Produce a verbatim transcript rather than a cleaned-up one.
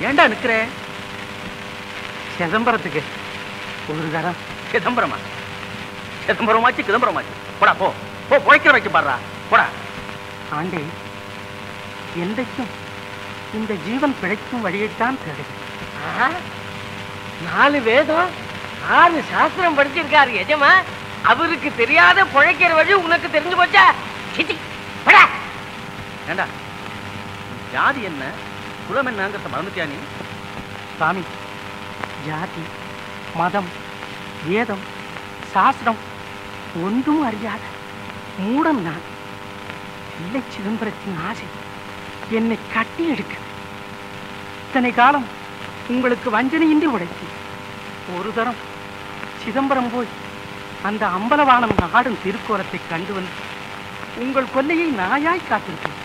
ஏண்டா நிக்கிற? சிதம்பரத்துக்கு ஒரு தரம். சிதம்பரமா? சிதம்பரமாச்சு சிதம்பரமாச்சு. போடா போ போ, பொழைக்கிற வைக்க பாடுறா போடா. ஆண்டே, என்றைக்கும் இந்த ஜீவன் பிழைக்கும் வழியைத்தான் தேடுது. நாலு வேதம் ஆறு சாஸ்திரம் படிச்சிருக்காரு எஜமா. அவருக்கு தெரியாத பிழைக்கிற வழி உனக்கு தெரிஞ்சு போச்சா? ஏண்டா, ஜாதி என்ன குலம் என்னங்கிறத மறந்துட்டியா நீ? சாமி, ஜாதி மதம் வேதம் சாஸ்திரம் ஒன்றும் அறியாத மூடம் நான். இல்லை, சிதம்பரத்தின் ஆசை என்னை கட்டி எடுக்க. இத்தனை காலம் உங்களுக்கு வஞ்சனையின்றி உடைத்து ஒரு தரம் சிதம்பரம் போய் அந்த அம்பலவானம் ஆடும் திருக்கோலத்தை கண்டு வந்து உங்கள் கொல்லையை நாயாய் காத்திருக்கேன்.